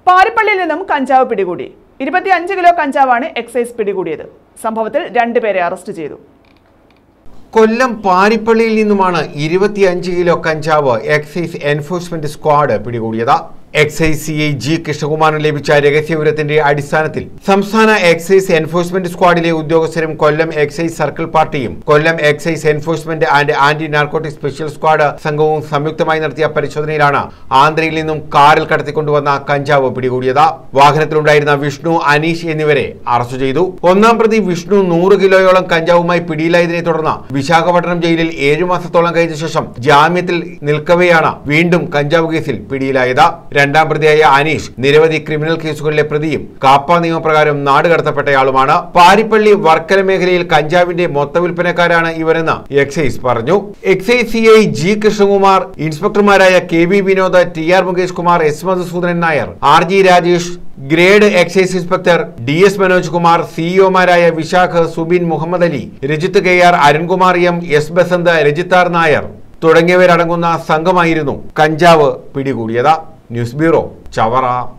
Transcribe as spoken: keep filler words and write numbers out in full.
പാരിപ്പള്ളിയിൽ നിന്നും കഞ്ചാവ് പിടികൂടി. ഇരുപത്തിയഞ്ച് കിലോ കഞ്ചാവാണ് എക്സൈസ് പിടികൂടിയത്. സംഭവത്തിൽ രണ്ടുപേരെ അറസ്റ്റ് ചെയ്തു. കൊല്ലം പാരിപ്പള്ളിയിൽ നിന്നുമാണ് ഇരുപത്തിയഞ്ച് കിലോ കഞ്ചാവ് എക്സൈസ് എൻഫോഴ്സ്മെന്റ് സ്ക്വാഡ് പിടികൂടിയത്. എക്സൈസ് സി ഐ ജി കൃഷ്ണകുമാറിന് ലഭിച്ച രഹസ്യവിവരത്തിന്റെ അടിസ്ഥാനത്തിൽ സംസ്ഥാന എക്സൈസ് എൻഫോഴ്സ്മെന്റ് സ്ക്വാഡിലെ ഉദ്യോഗസ്ഥരും കൊല്ലം എക്സൈസ് സർക്കിൾ പാർട്ടിയും Kollam excise enforcement and anti narcotic special squad സംഘവും സംയുക്തമായി നടത്തിയ പരിശോധനയിലാണ് ആന്ധ്രയിൽ നിന്നും കാറിൽ കടത്തിക്കൊണ്ടുവന്ന കഞ്ചാവ് പിടികൂടിയത്. വാഹനത്തിലുണ്ടായിരുന്ന വിഷ്ണു, അനീഷ് എന്നിവരെ അറസ്റ്റ് ചെയ്തു. ഒന്നാം പ്രതി വിഷ്ണു നൂറ് കിലോയോളം കഞ്ചാവുമായി പിടിയിലായതിനെ തുടർന്ന് വിശാഖപട്ടണം ജയിലിൽ ഏഴു മാസത്തോളം കഴിഞ്ഞ ശേഷം ജാമ്യത്തിൽ നിൽക്കവെയാണ് വീണ്ടും കഞ്ചാവ് കേസിൽ പിടിയിലായത്. രണ്ടാം പ്രതിയായ അനീഷ് നിരവധി ക്രിമിനൽ കേസുകളിലെ പ്രതിയും കാപ്പ നിയമപ്രകാരം നാടുകടത്തപ്പെട്ടയാളുമാണ്. പാരിപ്പള്ളി വർക്കല മേഖലയിൽ കഞ്ചാവിന്റെ മൊത്തവിൽപ്പനക്കാരാണ് ഇവരെന്ന് എക്സൈസ് പറഞ്ഞു. Excise C I G Krishnakumar, ഇൻസ്പെക്ടർമാരായ K V Vinod, T R Mukesh Kumar, S Madhusoodanan Nair, R G Rajesh, grade excise inspector D S Manoj Kumar, സിഇഒമാരായ Vishakh, Subin, Muhammad Ali, Rajith K R, Arunkumar M, S Basanth, Rajithar Nair തുടങ്ങിയവരടങ്ങുന്ന സംഘമായിരുന്നു കഞ്ചാവ് പിടികൂടിയത്. News bureau, Chavara.